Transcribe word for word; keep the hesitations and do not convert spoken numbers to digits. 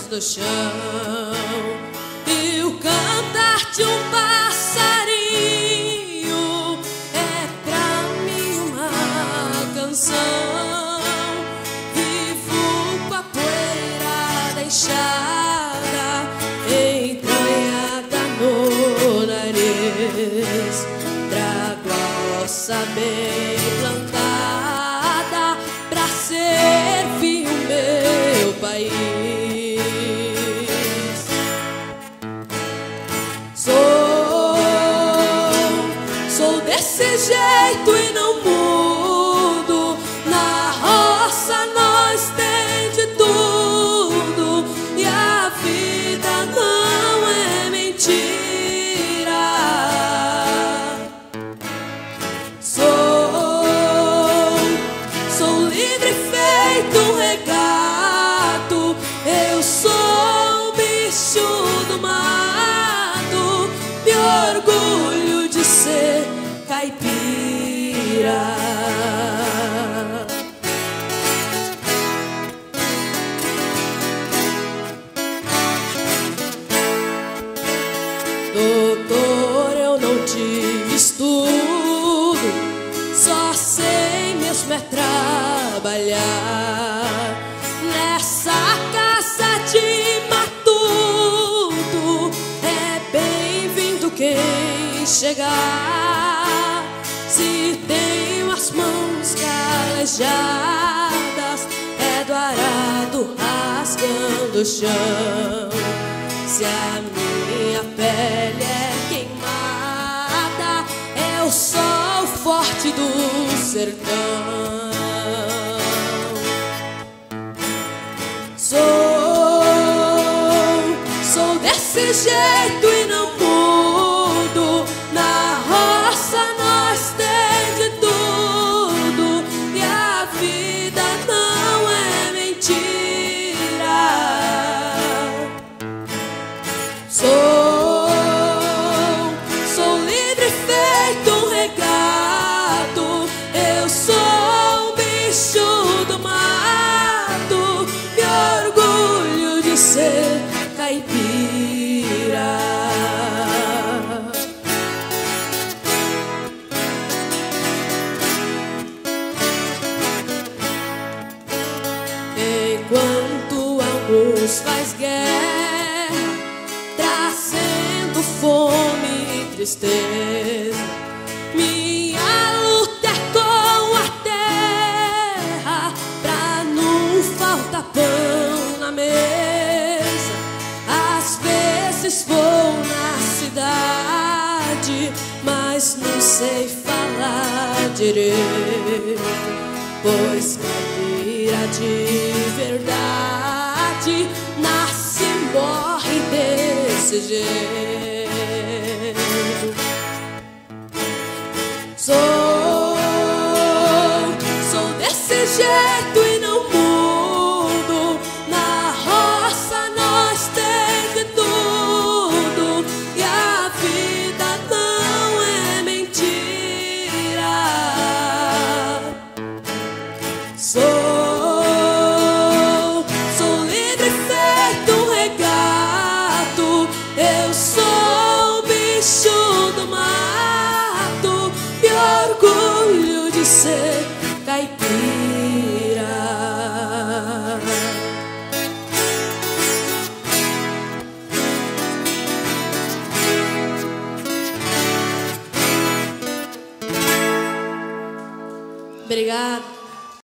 do chão. E o cantar de um passarinho é pra mim uma canção. Vivo com a poeira da enxada entranhada no nariz. Trago a roça bem plantada pra servir o meu país. Sou, sou desse jeito e não mudo. Na roça nós tem de tudo e a vida não é mentira. Sou, sou livre feito um regato. Eu sou um bicho do mato. Me orgulho de ser caipira. Doutor, eu não tive estudo, só sei mesmo é trabalhar nessa casa de matuto. É bem-vindo quem chegar. Se tenho as mãos calejadas, é do arado rasgando o chão. Se a minha pele é queimada, é o sol forte do sertão. Sou, sou desse jeito e não mudo. Na roça nós tem de tudo e a vida não é mentira. Sou, sou livre feito um regato. Eu sou um bicho do mato. Me orgulho de ser caipira. Enquanto alguns faz guerra, trazendo fome e tristeza, minha luta é com a terra, pra não faltar pão na mesa. Às vezes vou na cidade, mas não sei falar direito, pois caipira de verdade nasce e morre desse jeito. Sou, sou desse jeito e não mudo. Na roça nós tem de tudo e a vida não é mentira. Sou, sou livre feito um regato. Eu sou um bicho do mato. Me orgulho de ser caipira. Obrigada.